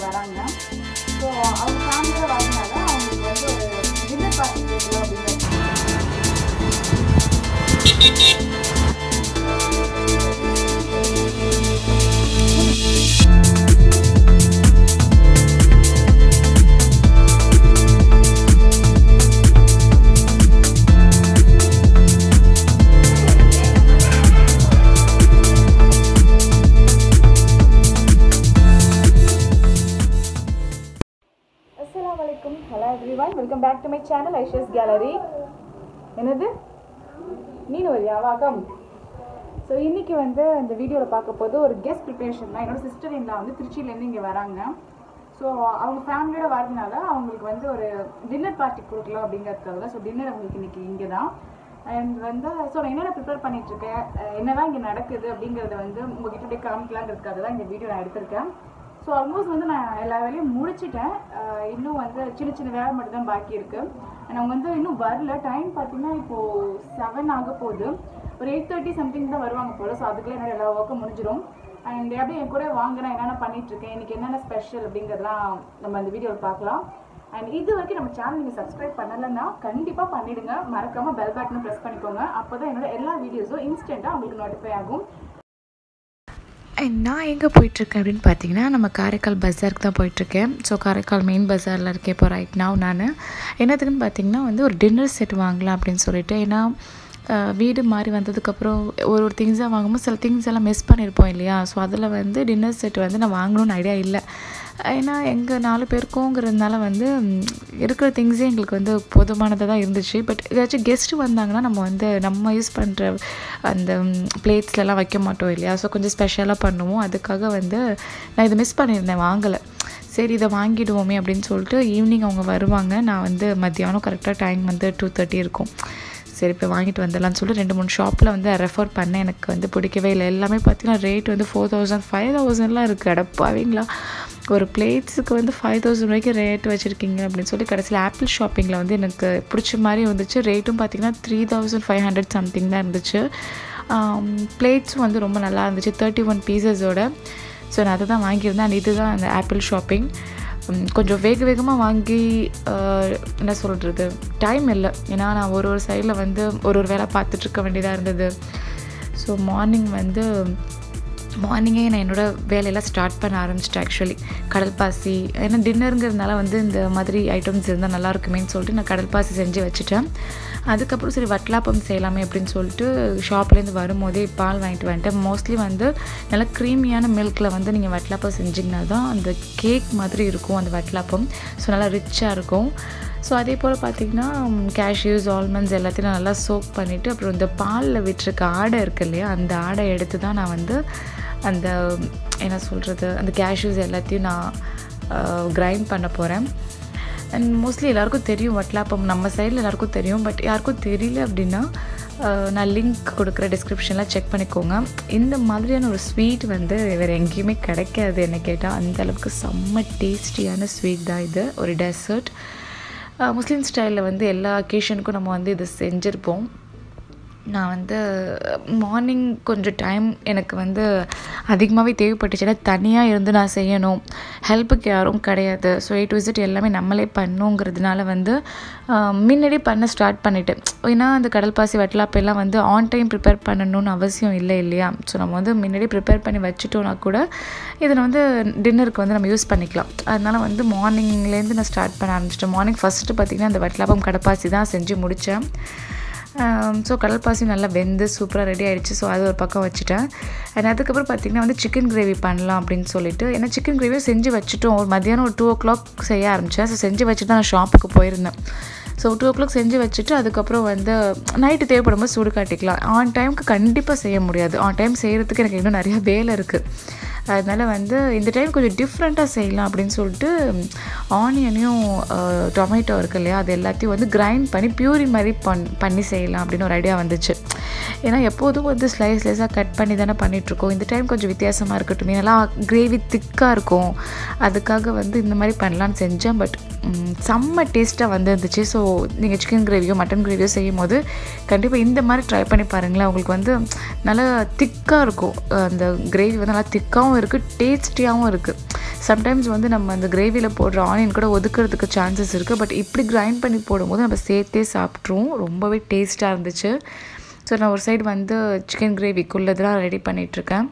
வராங்க. ஸோ அவங்க ஃபேமிலியோட வரதுனால அவங்களுக்கு வந்து ஒரு டின்னர் பார்ட்டி கொடுக்கலாம் அப்படின்னு. Hello everyone, welcome back to my channel Aisha's Gallery. என்னது நீனு வரியா வாக்கம். ஸோ இன்றைக்கி வந்து இந்த வீடியோவில் பார்க்க போது ஒரு கெஸ்ட் ப்ரிப்பரேஷன் தான். என்னோடய சிஸ்டர் இன் லா வந்து திருச்சியிலேருந்து இங்கே வராங்க. ஸோ அவங்க ஃபேமிலியோட வரதுனால அவங்களுக்கு வந்து ஒரு டின்னர் பார்ட்டி கொடுக்கலாம் அப்படிங்கிறதுக்காக. ஸோ டின்னர் அவங்களுக்கு இன்றைக்கி இங்கே தான். அண்ட் வந்து ஸோ நான் என்னென்ன ப்ரிப்பேர் பண்ணிகிட்ருக்கேன், என்னதான் இங்கே நடக்குது அப்படிங்கிறத வந்து உங்கள்கிட்ட அப்படியே காமிக்கலாங்கிறதுக்காக தான் இந்த வீடியோ நான் எடுத்திருக்கேன். ஸோ ஆல்மோஸ்ட் வந்து நான் எல்லா வேலையும் முடிச்சுட்டேன். இன்னும் வந்து சின்ன சின்ன வேலை மட்டும் தான் பாக்கி இருக்குது. அண்ட் அவங்க வந்து இன்னும் வரல. டைம் பார்த்தீங்கன்னா இப்போது 7 ஆக போகுது. ஒரு 8:30 சம்திங் தான் வருவாங்க போல். ஸோ அதுக்குள்ளே என்னோட எல்லா ஒர்க்கும் முடிஞ்சிடும். அண்ட் அப்படியே என் கூட வாங்க நான் என்னென்ன பண்ணிகிட்ருக்கேன், இன்றைக்கி என்னென்ன ஸ்பெஷல் அப்படிங்கிறதுலாம் நம்ம இந்த வீடியோவில் பார்க்கலாம். அண்ட் இது வரைக்கும் நம்ம சேனல் நீங்கள் சப்ஸ்கிரைப் பண்ணலைன்னா கண்டிப்பாக பண்ணிவிடுங்க. மறக்காமல் பெல் பட்டனை ப்ரெஸ் பண்ணிக்கோங்க. அப்போ தான் என்னோட எல்லா வீடியோஸும் இன்ஸ்டண்ட்டாக உங்களுக்கு நோட்டிஃபை ஆகும். நான் எங்கே போயிட்டுருக்கேன் அப்படின்னு பார்த்தீங்கன்னா, நம்ம காரைக்கால் பஸாருக்கு தான் போயிட்டுருக்கேன். ஸோ காரைக்கால் மெயின் பஸாரில் இருக்கேன் இப்போ ரைட் நவ். நான் என்னத்துக்குன்னு பார்த்தீங்கன்னா வந்து ஒரு டின்னர் செட் வாங்கலாம் அப்படின்னு சொல்லிட்டு. ஏன்னா வீடு மாறி வந்ததுக்கப்புறம் ஒரு திங்ஸாக வாங்கும்போது சில திங்ஸ் எல்லாம் மிஸ் பண்ணியிருப்போம் இல்லையா. ஸோ அதில் வந்து டின்னர் செட் வந்து நான் வாங்கணும்னு ஐடியா இல்லை. ஏன்னா எங்கள் 4 பேருக்குங்கிறதுனால வந்து இருக்கிற திங்ஸே எங்களுக்கு வந்து போதுமானதாக தான் இருந்துச்சு. பட் ஏதாச்சும் கெஸ்ட்டு வந்தாங்கன்னா நம்ம யூஸ் பண்ணுற அந்த பிளேட்ஸ்லலாம் வைக்க மாட்டோம் இல்லையா. ஸோ கொஞ்சம் ஸ்பெஷலாக பண்ணுவோம். அதுக்காக வந்து நான் இதை மிஸ் பண்ணியிருந்தேன், வாங்கலை. சரி இதை வாங்கிடுவோமே அப்படின்னு சொல்லிட்டு ஈவினிங் அவங்க வருவாங்க. நான் வந்து மத்தியானம் கரெக்டாக டைம் வந்து 2:30 இருக்கும். சரி இப்போ வாங்கிட்டு வந்துடலான்னு சொல்லிட்டு 2-3 ஷாப்பில் வந்து ரெஃபர் பண்ணேன். எனக்கு வந்து பிடிக்கவே இல்லை. எல்லாமே பார்த்தீங்கன்னா ரேட் வந்து 4000 5000லாம் இருக்குது. அடப்பாவீங்களா, ஒரு பிளேட்ஸுக்கு வந்து 5000 ரூபாய்க்கு ரேட் வச்சுருக்கீங்க அப்படின்னு சொல்லி கடைசியில் ஆப்பிள் ஷாப்பிங்கில் வந்து எனக்கு பிடிச்ச மாதிரி வந்துச்சு. ரேட்டும் பார்த்திங்கன்னா 3500 சம்திங் தான் இருந்துச்சு. பிளேட்ஸும் வந்து ரொம்ப நல்லா இருந்துச்சு 31 பீசஸோட. ஸோ நான் அதை தான் வாங்கியிருந்தேன். அண்ட் இதுதான் அந்த ஆப்பிள் ஷாப்பிங். கொஞ்சம் வேகமாக வாங்கி என்ன சொல்கிறது, டைம் இல்லை. ஏன்னா நான் ஒரு சைடில் வந்து ஒரு வேலை பார்த்துட்ருக்க வேண்டியதாக இருந்தது. ஸோ மார்னிங்கே நான் என்னோடய வேலையெல்லாம் ஸ்டார்ட் பண்ண ஆரம்பிச்சிட்டேன். ஆக்சுவலி கடல் பாசி, ஏன்னா டின்னருங்கிறதுனால வந்து இந்த மாதிரி ஐட்டம்ஸ் இருந்தால் நல்லா இருக்குமேன்னு சொல்லிட்டு நான் கடல் பாசி செஞ்சு வச்சுட்டேன். அதுக்கப்புறம் சரி வட்டலாப்பம் செய்யலாமே அப்படின்னு சொல்லிட்டு ஷாப்லேருந்து வரும்போதே பால் வாங்கிட்டு வந்துட்டேன். மோஸ்ட்லி வந்து நல்லா க்ரீமியான மில்கில் வந்து நீங்கள் வட்டலாப்பம் செஞ்சிங்கன்னா தான் அந்த கேக் மாதிரி இருக்கும் அந்த வட்டலாப்பம். ஸோ நல்லா ரிச்சாக இருக்கும். ஸோ அதே போல் பார்த்திங்கன்னா கேஷ்யூஸ் ஆல்மண்ட்ஸ் எல்லாத்தையும் நான் நல்லா சோக் பண்ணிவிட்டு அப்புறம் இந்த பாலில் விட்டுருக்க ஆடை இருக்குது இல்லையா, அந்த ஆடை எடுத்து தான் நான் வந்து அந்த என்ன சொல்கிறது அந்த கேஷ்யூஸ் எல்லாத்தையும் நான் கிரைண்ட் பண்ண போகிறேன். அண்ட் மோஸ்ட்லி எல்லாேருக்கும் தெரியும் வட்டலாப்பம், நம்ம சைடில் எல்லாேருக்கும் தெரியும். பட் யாருக்கும் தெரியல அப்படின்னா நான் லிங்க் கொடுக்குற டிஸ்கிரிப்ஷனில் செக் பண்ணிக்கோங்க. இந்த மாதிரியான ஒரு ஸ்வீட் வந்து வேறு எங்கேயுமே கிடைக்காது என்ன கேட்டால். அந்தளவுக்கு செம்ம டேஸ்டியான ஸ்வீட் தான் இது. ஒரு டெசர்ட் முஸ்லீம் ஸ்டைலில் வந்து எல்லா அக்கேஷனுக்கும் நம்ம வந்து இது செஞ்சுருப்போம். நான் வந்து மார்னிங் கொஞ்சம் டைம் எனக்கு வந்து அதிகமாகவே தேவைப்பட்டுச்சு. ஏன்னா தனியாக இருந்து நான் செய்யணும், ஹெல்ப்புக்கு யாரும் கிடையாது. ஸோ A to Z எல்லாமே நம்மளே பண்ணுங்கிறதுனால வந்து முன்னாடி பண்ண ஸ்டார்ட் பண்ணிவிட்டேன். ஏன்னா அந்த கடல் பாசி வட்டலாப்பெல்லாம் வந்து ஆன் டைம் ப்ரிப்பேர் பண்ணணும்னு அவசியம் இல்லை இல்லையா. ஸோ நம்ம வந்து முன்னாடி ப்ரிப்பேர் பண்ணி வச்சுட்டோன்னா கூட இதை வந்து டின்னருக்கு வந்து நம்ம யூஸ் பண்ணிக்கலாம். அதனால் வந்து மார்னிங்லேருந்து நான் ஸ்டார்ட் பண்ண ஆரம்பிச்சிட்டேன். மார்னிங் ஃபஸ்ட்டு பார்த்திங்கன்னா அந்த வட்டலாப்பம் கடப்பாசி தான் செஞ்சு முடித்தேன். ஸோ கடல் பாசி நல்லா வெந்து சூப்பராக ரெடி ஆகிடுச்சு. ஸோ அது ஒரு பக்கம் வச்சுட்டேன். அண்ட் அதுக்கப்புறம் பார்த்திங்கன்னா வந்து சிக்கன் கிரேவி பண்ணலாம் அப்படின்னு சொல்லிட்டு, ஏன்னா சிக்கன் கிரேவியும் செஞ்சு வச்சுட்டோம். ஒரு மத்தியானம் ஒரு 2 o'clock செய்ய ஆரம்பித்தேன். ஸோ செஞ்சு வச்சுட்டு தான் நான் ஷாப்புக்கு போயிருந்தேன். ஸோ 2 o'clock செஞ்சு வச்சுட்டு அதுக்கப்புறம் வந்து நைட்டு தேவைப்படும் போது சூடு காட்டிக்கலாம். ஆன் டைமுக்கு கண்டிப்பாக செய்ய முடியாது. ஆன் டைம் செய்கிறதுக்கு எனக்கு இன்னும் நிறையா வேலை இருக்குது. அதனால் வந்து இந்த டைம் கொஞ்சம் டிஃப்ரெண்ட்டாக செய்யலாம் அப்படின்னு சொல்லிட்டு ஆனியனையும் டொமேட்டோ இருக்குது இல்லையா, அது எல்லாத்தையும் வந்து கிரைண்ட் பண்ணி பியூரி மாதிரி பண்ணி செய்யலாம் அப்படின்னு ஒரு ஐடியா வந்துச்சு. ஏன்னா எப்போதும் வந்து ஸ்லைஸாக கட் பண்ணி தானே பண்ணிகிட்ருக்கோம். இந்த டைம் கொஞ்சம் வித்தியாசமாக இருக்கட்டும், நல்லா கிரேவி திக்காக இருக்கும், அதுக்காக வந்து இந்த மாதிரி பண்ணலான்னு செஞ்சேன். பட் செம்ம டேஸ்ட்டாக வந்துருந்துச்சு. ஸோ நீங்கள் சிக்கன் கிரேவியோ மட்டன் கிரேவியோ செய்யும் போது கண்டிப்பாக இந்த மாதிரி ட்ரை பண்ணி பாருங்களேன். உங்களுக்கு வந்து நல்லா திக்காக இருக்கும். அந்த கிரேவி வந்து நல்லா திக்காகவும் இருக்குது, டேஸ்டியாகவும் இருக்குது. சம்டைம்ஸ் வந்து நம்ம அந்த கிரேவியில் போடுற ஆனியன் கூட ஒதுக்கிறதுக்கு சான்சஸ் இருக்குது. பட் இப்படி கிரைண்ட் பண்ணி போடும்போது நம்ம சேர்த்தே சாப்பிட்ருவோம். ரொம்பவே டேஸ்ட்டாக இருந்துச்சு. ஸோ நான் ஒரு சைடு வந்து சிக்கன் கிரேவிக்குள்ளதெல்லாம் ரெடி பண்ணிகிட்ருக்கேன்.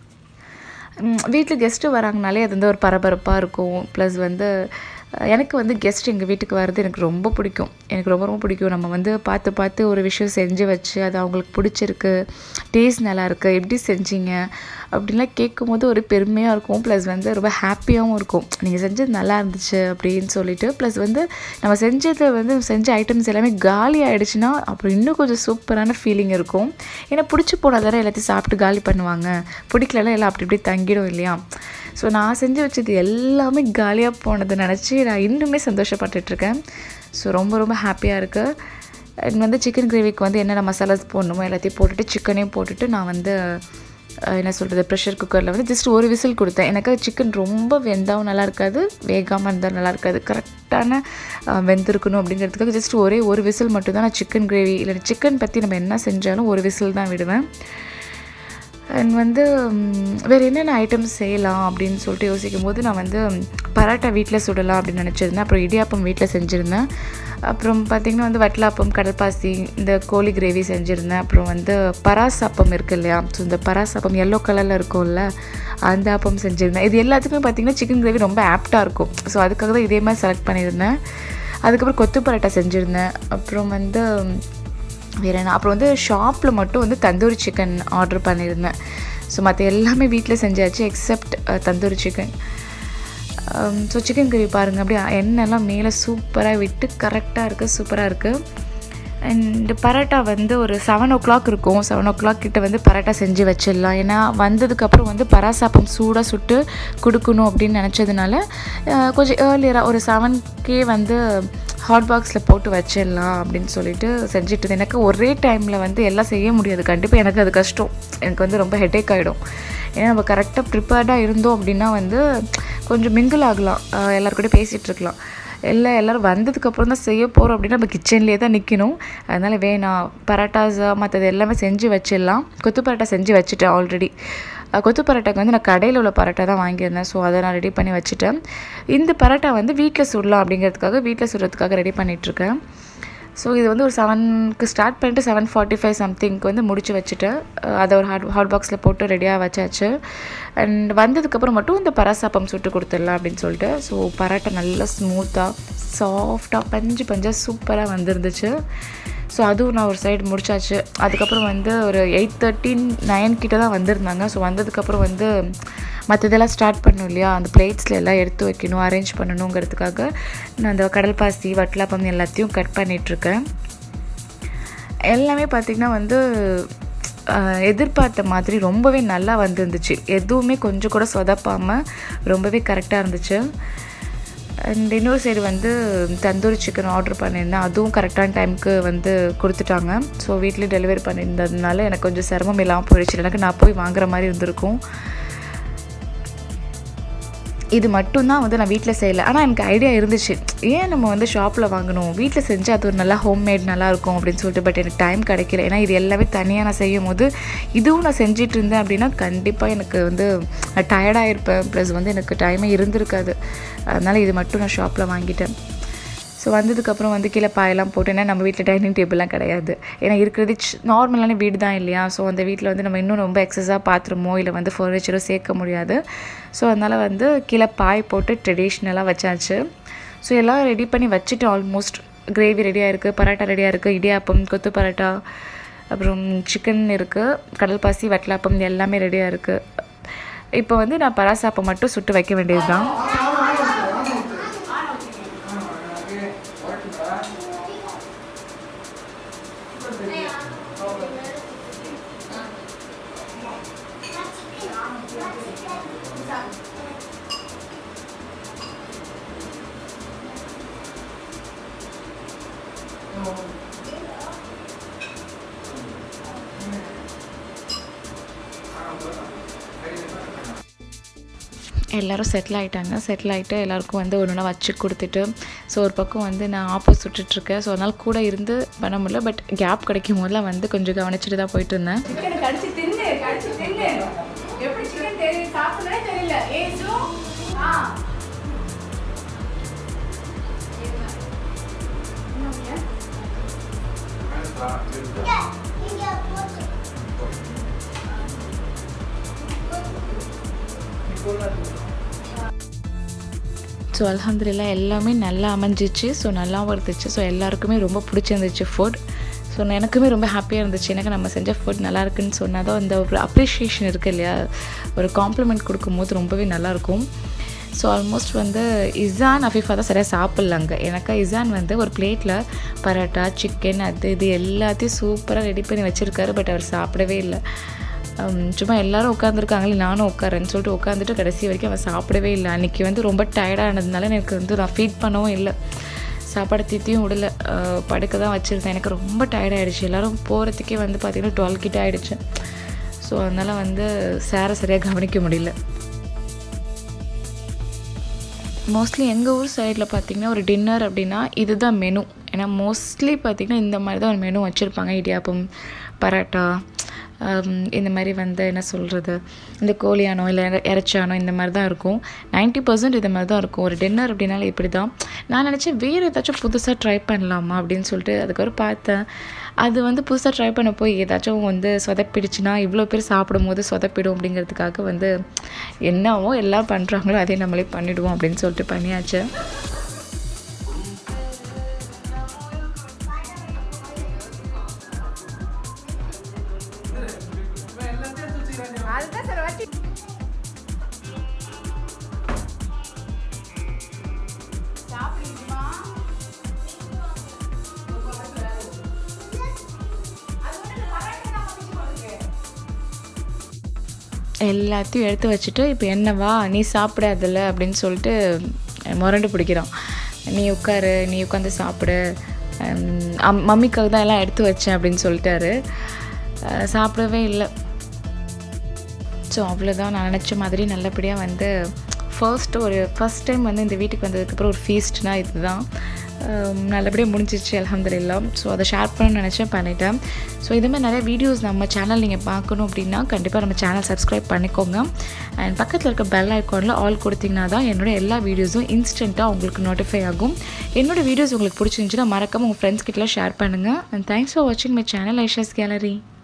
வீட்டில் கெஸ்ட்டு வராங்கனாலே அது வந்து ஒரு பரபரப்பாக இருக்கும். ப்ளஸ் வந்து எனக்கு வந்து கெஸ்ட் எங்கள் வீட்டுக்கு வர்றது எனக்கு ரொம்ப பிடிக்கும். எனக்கு ரொம்ப ரொம்ப பிடிக்கும். நம்ம வந்து பார்த்து ஒரு விஷயம் செஞ்சு வச்சு அது அவங்களுக்கு பிடிச்சிருக்கு, டேஸ்ட் நல்லாயிருக்கு, எப்படி செஞ்சீங்க அப்படின்லாம் கேட்கும்போது ஒரு பெருமையாக இருக்கும். ப்ளஸ் வந்து ரொம்ப ஹாப்பியாகவும் இருக்கும். நீங்கள் செஞ்சது நல்லா இருந்துச்சு அப்படின்னு சொல்லிட்டு. ப்ளஸ் வந்து நம்ம செஞ்ச ஐட்டம்ஸ் எல்லாமே காலி ஆகிடுச்சுன்னா அப்புறம் இன்னும் கொஞ்சம் சூப்பரான ஃபீலிங் இருக்கும். ஏன்னா பிடிச்சி போனாதானே எல்லாத்தையும் சாப்பிட்டு காலி பண்ணுவாங்க. பிடிக்கலன்னா எல்லாம் அப்படி இப்படி தங்கிடும் இல்லையா? ஸோ நான் செஞ்சு வச்சது எல்லாமே காலியாக போனதை நினச்சி நான் இன்னுமே சந்தோஷப்பட்டுட்ருக்கேன். ஸோ ரொம்ப ரொம்ப ஹாப்பியாக இருக்குது. அண்ட் வந்து சிக்கன் கிரேவிக்கு வந்து என்னென்ன மசாலாஸ் போடணுமோ எல்லாத்தையும் போட்டுட்டு சிக்கனையும் போட்டுட்டு நான் வந்து என்ன சொல்கிறது ப்ரெஷர் குக்கரில் வந்து ஜஸ்ட் ஒரு விசில் கொடுத்தேன். எனக்கு சிக்கன் ரொம்ப வெந்தாவும் நல்லா இருக்காது, வேகாமல் இருந்தாலும் நல்லா இருக்காது. கரெக்டான வெந்திருக்கணும் அப்படிங்கிறதுக்காக ஜஸ்ட் ஒரே ஒரு விசில் மட்டும்தான் நான் சிக்கன் கிரேவி இல்லை சிக்கன் பற்றி நம்ம என்ன செஞ்சாலும் ஒரு விசில் தான் விடுவேன். அண்ட் வந்து வேறு என்னென்ன ஐட்டம்ஸ் செய்யலாம் அப்படின்னு சொல்லிட்டு யோசிக்கும் போது நான் வந்து பரோட்டா வீட்டில் சுடலாம் அப்படின்னு நினச்சிருந்தேன். அப்புறம் இடியாப்பம் வீட்டில் செஞ்சுருந்தேன். அப்புறம் பார்த்திங்கன்னா வந்து வட்டலாப்பம், கடல்பாசி, இந்த கோழி கிரேவி செஞ்சுருந்தேன். அப்புறம் வந்து பராசாப்பம் இருக்குது இல்லையா? ஸோ இந்த பராசாப்பம் எல்லோ கலரில் இருக்கும்ல, அந்த அப்பம் செஞ்சுருந்தேன். இது எல்லாத்துக்குமே பார்த்திங்கன்னா சிக்கன் கிரேவி ரொம்ப ஆப்டாக இருக்கும். ஸோ அதுக்காக தான் இதே மாதிரி செலக்ட் பண்ணியிருந்தேன். அதுக்கப்புறம் கொத்து பரோட்டா செஞ்சுருந்தேன். அப்புறம் வந்து வேறு என்ன, அப்புறம் வந்து ஷாப்பில் மட்டும் வந்து தந்தூரி சிக்கன் ஆர்டர் பண்ணியிருந்தேன். ஸோ மற்ற எல்லாமே வீட்டில் செஞ்சாச்சு except tandoori chicken. So chicken கறி பாருங்கள், அப்படியே எண்ணெய்லாம் மேலே சூப்பராக விட்டு கரெக்டாக இருக்குது, சூப்பராக இருக்குது. அண்ட் பரோட்டா வந்து ஒரு 7 o'clock இருக்கும். 7 o'clock கிட்ட வந்து பரோட்டா செஞ்சு வச்சிடலாம். ஏன்னா வந்ததுக்கப்புறம் வந்து பராசாப்பம் சூடாக சுட்டு கொடுக்கணும் அப்படின்னு நினச்சதுனால கொஞ்சம் ஏர்லியராக ஒரு 7 வந்து ஹாட் பாக்ஸில் போட்டு வச்சிடலாம் அப்படின்னு சொல்லிட்டு செஞ்சுட்டு. எனக்கு ஒரே டைமில் வந்து எல்லாம் செய்ய முடியாது. கண்டிப்பாக எனக்கு அது கஷ்டம். எனக்கு வந்து ரொம்ப ஹெட்டேக் ஆகிடும். ஏன்னா நம்ம கரெக்டாக ப்ரிப்பேர்டாக இருந்தோம் அப்படின்னா வந்து கொஞ்சம் மிங்கிள் ஆகலாம், எல்லாருக்கூட பேசிகிட்டு இருக்கலாம். எல்லோரும் வந்ததுக்கப்புறம் தான் செய்ய போகிறோம் அப்படின்னா நம்ம கிச்சன்லேயே தான் நிற்கணும். அதனால் வேணாம், பரோட்டாஸா மற்றது எல்லாமே செஞ்சு வச்சிடலாம். கொத்து பரோட்டா செஞ்சு வச்சுட்டேன் ஆல்ரெடி. கொத்து பரோட்டாக்கு வந்து நான் கடையில் உள்ள பரோட்டா தான் வாங்கியிருந்தேன். ஸோ அதை நான் ரெடி பண்ணி வச்சுட்டேன். இந்த பரோட்டா வந்து வீட்டில் சுடலாம் அப்படிங்கிறதுக்காக வீட்டில் சுடுறதுக்காக ரெடி பண்ணிகிட்ருக்கேன். ஸோ இது வந்து ஒரு 7க்கு ஸ்டார்ட் பண்ணிட்டு 7:45 சம்திங்க்கு வந்து முடிச்சு வச்சுட்டேன். அதை ஒரு ஹாட் பாக்ஸில் போட்டு ரெடியாக வச்சாச்சு. அண்ட் வந்ததுக்கப்புறம் மட்டும் இந்த பராசாப்பம் சுட்டு கொடுத்துடலாம் அப்படின்னு சொல்லிட்டு. ஸோ பரோட்டா நல்லா ஸ்மூத்தாக சாஃப்டாக பஞ்சாக சூப்பராக வந்துருந்துச்சு. ஸோ அதுவும் நான் ஒரு சைடு முடிச்சாச்சு. அதுக்கப்புறம் வந்து ஒரு 8:30, 9 கிட்ட தான் வந்திருந்தாங்க. ஸோ வந்ததுக்கப்புறம் வந்து மற்றதெல்லாம் ஸ்டார்ட் பண்ணணும் இல்லையா? அந்த பிளேட்ஸில் எல்லாம் எடுத்து வைக்கணும், அரேஞ்ச் பண்ணணுங்கிறதுக்காக நான் அந்த கடல்பாசி, வட்டலாப்பம் எல்லாத்தையும் கட் பண்ணிகிட்ருக்கேன். எல்லாமே பார்த்திங்கன்னா வந்து எதிர்பார்த்த மாதிரி ரொம்பவே நல்லா வந்துருந்துச்சு. எதுவுமே கொஞ்சம் கூட சொதப்பாமல் ரொம்பவே கரெக்டாக இருந்துச்சு. அண்ட் இன்னொரு சைடு வந்து தந்தூரி சிக்கன் ஆர்டர் பண்ணியிருந்தேன். அதுவும் கரெக்டான டைமுக்கு வந்து கொடுத்துட்டாங்க. ஸோ வீட்டிலே டெலிவரி பண்ணியிருந்ததுனால எனக்கு கொஞ்சம் சிரமம் இல்லாமல் போயிடுச்சு. எனக்கு நான் போய் வாங்குற மாதிரி இருந்திருக்கும். இது மட்டும்தான் வந்து நான் வீட்டில் செய்யலை. ஆனால் எனக்கு ஐடியா இருந்துச்சு, ஏன் நம்ம வந்து ஷாப்பில் வாங்கணும், வீட்டில் செஞ்சு அது ஒரு நல்லா ஹோம்மேட் நல்லாயிருக்கும் அப்படின்னு சொல்லிட்டு. பட் எனக்கு டைம் கிடைக்கல. ஏன்னா இது எல்லாமே தனியாக நான் செய்யும் போது இதுவும் நான் செஞ்சிட்டு இருந்தேன் அப்படின்னா கண்டிப்பாக எனக்கு வந்து டயர்டாக இருப்பேன். ப்ளஸ் வந்து எனக்கு டைமே இருந்திருக்காது. அதனால் இது மட்டும் நான் ஷாப்பில் வாங்கிட்டேன். ஸோ வந்ததுக்கப்புறம் வந்து கீழே பாயெல்லாம் போட்டு, ஏன்னா நம்ம வீட்டில் டைனிங் டேபிள்லாம் கிடையாது. ஏன்னா இருக்கிறது நார்மலான வீடு தான் இல்லையா? ஸோ அந்த வீட்டில் வந்து நம்ம இன்னும் ரொம்ப எக்ஸஸாக பாத்திரமோ இல்லை வந்து ஃபர்னிச்சரோ சேர்க்க முடியாது. ஸோ அதனால் வந்து கீழே பாய் போட்டு ட்ரெடிஷ்னலாக வச்சாச்சு. ஸோ எல்லாம் ரெடி பண்ணி வச்சுட்டு ஆல்மோஸ்ட் கிரேவி ரெடியாக இருக்குது, பரோட்டா ரெடியாக இருக்குது, இடியாப்பம், கொத்து பரோட்டா, அப்புறம் சிக்கன் இருக்குது, கடல்பாசி, வட்டலாப்பம் எல்லாமே ரெடியாக இருக்குது. இப்போ வந்து நான் பராசாப்பம் மட்டும் சுட்டு வைக்க வேண்டியது தான். எல்லோரும் செட்டில் ஆகிட்டாங்க. செட்டில் ஆகிட்டு எல்லாேருக்கும் வந்து ஒன்று ஒன்றா வச்சு கொடுத்துட்டு, ஸோ ஒரு பக்கம் வந்து நான் ஆப்போஸ் சுட்டுட்ருக்கேன். ஸோ அதனால் கூட இருந்து பண்ண முடியல. பட் கேப் கிடைக்கும் போதெல்லாம் வந்து கொஞ்சம் கவனிச்சுட்டு தான் போயிட்டு இருந்தேன். எப்படி சிக்கன் தெரியல, சாப்பிடவே தெரியல. ஸோ அல்ஹம்துலில்லாஹ் எல்லாமே நல்லா அமைஞ்சிச்சு. ஸோ நல்லாவும் இருந்துச்சு. ஸோ எல்லாருக்குமே ரொம்ப பிடிச்சிருந்துச்சு ஃபுட். ஸோ எனக்குமே ரொம்ப ஹாப்பியாக இருந்துச்சு. எனக்கு நம்ம செஞ்ச ஃபுட் நல்லா இருக்குன்னு சொன்னால் தான் அந்த ஒரு அப்ரிஷியேஷன் இருக்குது இல்லையா, ஒரு காம்ப்ளிமெண்ட் கொடுக்கும்போது ரொம்பவே நல்லாயிருக்கும். ஸோ ஆல்மோஸ்ட் வந்து இசான் அஃபீஃபா தான் சரியாக சாப்பிட்லாங்க. எனக்கு இசான் வந்து ஒரு பிளேட்டில் பரோட்டா, சிக்கன், அது இது எல்லாத்தையும் சூப்பராக ரெடி பண்ணி வச்சுருக்காரு. பட் அவர் சாப்பிடவே இல்லை. சும்மா எல்லோரும் உட்காந்துருக்காங்களே நானும் உட்காரேன்னு சொல்லிட்டு உட்காந்துட்டு கடைசி வரைக்கும் அவன் சாப்பிடவே இல்லை. அன்றைக்கி வந்து ரொம்ப டயர்டானதுனால எனக்கு வந்து நான் ஃபீட் பண்ணவும் இல்லை, சாப்பாடு தீத்தியும் விடலை, படுக்க தான் வச்சுருந்தேன். எனக்கு ரொம்ப டயர்டாகிடுச்சு. எல்லோரும் போகிறதுக்கே வந்து பார்த்திங்கன்னா 12 கிட்ட ஆகிடுச்சு. ஸோ அதனால் வந்து சாரை சரியாக கவனிக்க முடியல. மோஸ்ட்லி எங்கள் ஊர் சைடில் பார்த்திங்கன்னா ஒரு டின்னர் அப்படின்னா இதுதான் மெனு. ஏன்னா மோஸ்ட்லி பார்த்திங்கன்னா இந்த மாதிரி தான் ஒரு மெனு வச்சுருப்பாங்க. இடியாப்பம், பரோட்டா, இந்த மாதிரி வந்து என்ன சொல்கிறது, இந்த கோழியானோ இல்லை இறைச்சானோ இந்த மாதிரி தான் இருக்கும். 90% இது மாதிரி தான் இருக்கும். ஒரு டின்னர் அப்படின்னாலே இப்படி தான். நான் நினச்சேன் வேறு ஏதாச்சும் புதுசாக ட்ரை பண்ணலாமா அப்படின்னு சொல்லிட்டு அதுக்கப்புறம் பார்த்தேன். அது வந்து புதுசாக ட்ரை பண்ண போய் ஏதாச்சும் வந்து சொதப்பிடுச்சுன்னா இவ்வளோ பேர் சாப்பிடும் போது சொதப்பிடும் அப்படிங்கிறதுக்காக வந்து என்னவோ எல்லாம் பண்ணுறாங்களோ அதே நம்மளே பண்ணிவிடுவோம் அப்படின்னு சொல்லிட்டு பண்ணியாச்சு. எல்லாத்தையும் எடுத்து வச்சுட்டு இப்போ என்னவா நீ சாப்பிடாதில்ல அப்படின்னு சொல்லிட்டு முரண்டு பிடிக்கிறான். நீ உட்காரு, நீ உட்காந்து சாப்பிடு, மம்மிக்காக தான் எல்லாம் எடுத்து வச்சேன் அப்படின்னு சொல்லிட்டாரு. சாப்பிடவே இல்லை. ஸோ அவ்வளோதான். நான் நினச்ச மாதிரி நல்லபடியாக வந்து ஃபர்ஸ்ட் டைம் வந்து இந்த வீட்டுக்கு வந்ததுக்கப்புறம் ஒரு ஃபீஸ்ட்னால் இது தான். நல்லபடியாக முடிஞ்சிச்சு அல்ஹம்துலில்லாஹ். ஸோ அதை ஷேர் பண்ணணும்னு நினச்சேன், பண்ணிட்டேன். ஸோ இதுமாதிரி நிறைய வீடியோஸ் நம்ம சேனல் நீங்கள் பார்க்கணும் அப்படின்னா கண்டிப்பாக நம்ம சேனல் சப்ஸ்கிரைப் பண்ணிக்கோங்க. அண்ட் பக்கத்தில் இருக்க பெல் ஐக்கானில் ஆல் கொடுத்திங்கன்னா தான் என்னோடய எல்லா வீடியோஸும் இன்ஸ்டண்ட்டாக உங்களுக்கு நோட்டிஃபை ஆகும். என்னோடய வீடியோஸ் உங்களுக்கு பிடிச்சிருந்துச்சுன்னா மறக்காமல் உங்கள் ஃப்ரெண்ட்ஸ் கிட்டலாம் ஷேர் பண்ணுங்கள். அண்ட் தேங்க்ஸ் ஃபார் வாட்சிங் மை சேனல் ஐஷாஸ் கேலரி.